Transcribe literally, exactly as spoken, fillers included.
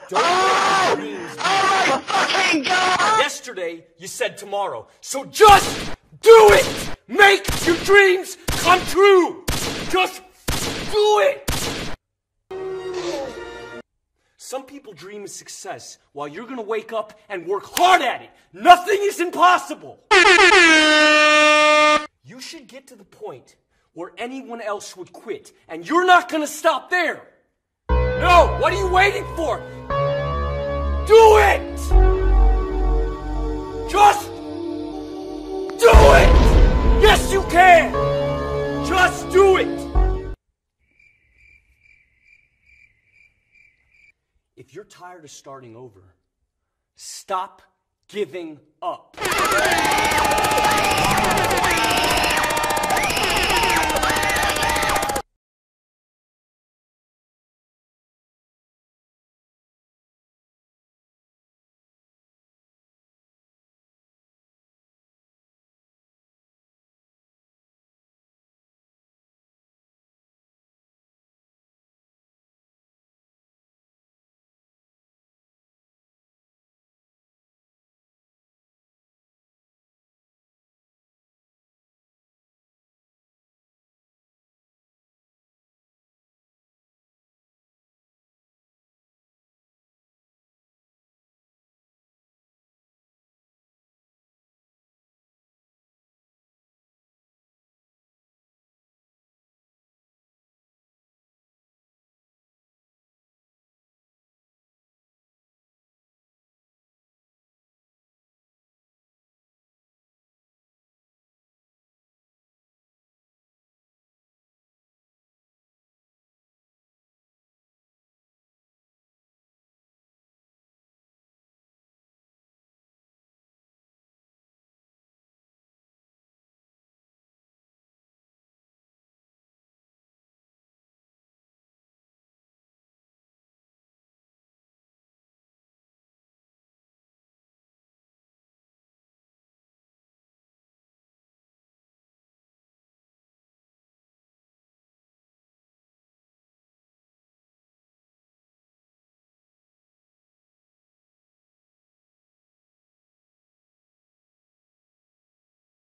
Don't let your dreams be. Oh my fucking God! Yesterday, you said tomorrow. So just do it! Make your dreams come true! Just do it! Some people dream of success while you're gonna wake up and work hard at it. Nothing is impossible! You should get to the point where anyone else would quit, and you're not gonna stop there! No! What are you waiting for? Do it! Just do it! Yes, you can! Just do it! If you're tired of starting over, stop giving up.